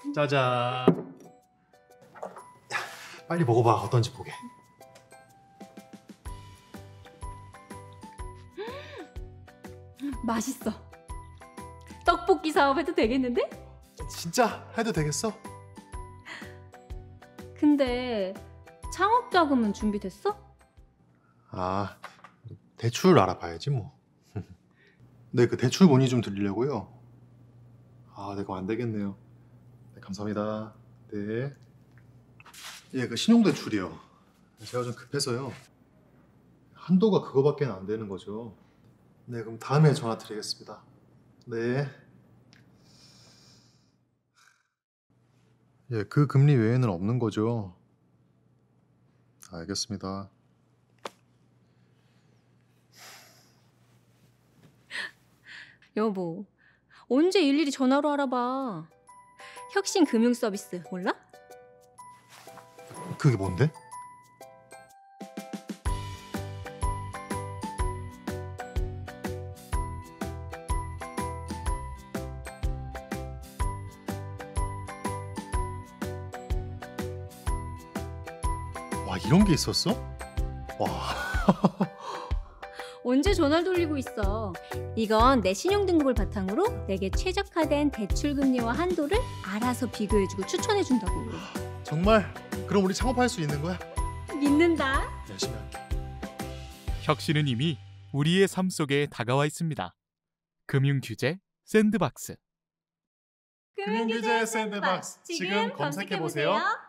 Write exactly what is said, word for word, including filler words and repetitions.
짜잔. 빨리 먹어봐. 어떤지 보게. 맛있어. 떡볶이 사업해도 되겠는데? 진짜 해도 되겠어? 근데 창업 자금은 준비됐어? 아, 대출 알아봐야지 뭐. 네, 그 대출 문의 좀 드리려고요. 아, 네, 그럼 안 되겠네요. 네, 감사합니다. 네. 예, 그 신용대출이요. 제가 좀 급해서요. 한도가 그거밖에 안 되는 거죠. 네, 그럼 다음에 전화 드리겠습니다. 네. 예, 그 금리 외에는 없는 거죠. 알겠습니다. 여보, 언제 일일이 전화로 알아봐. 혁신 금융 서비스 몰라? 그게 뭔데? 와, 이런 게 있었어? 와. 언제 전화를 돌리고 있어. 이건 내 신용등급을 바탕으로 내게 최적화된 대출 금리와 한도를 알아서 비교해주고 추천해준다고. 정말? 그럼 우리 창업할 수 있는 거야? 믿는다. 열심히 할게. 혁신은 이미 우리의 삶 속에 다가와 있습니다. 금융규제 샌드박스. 금융규제 샌드박스 지금 검색해 보세요.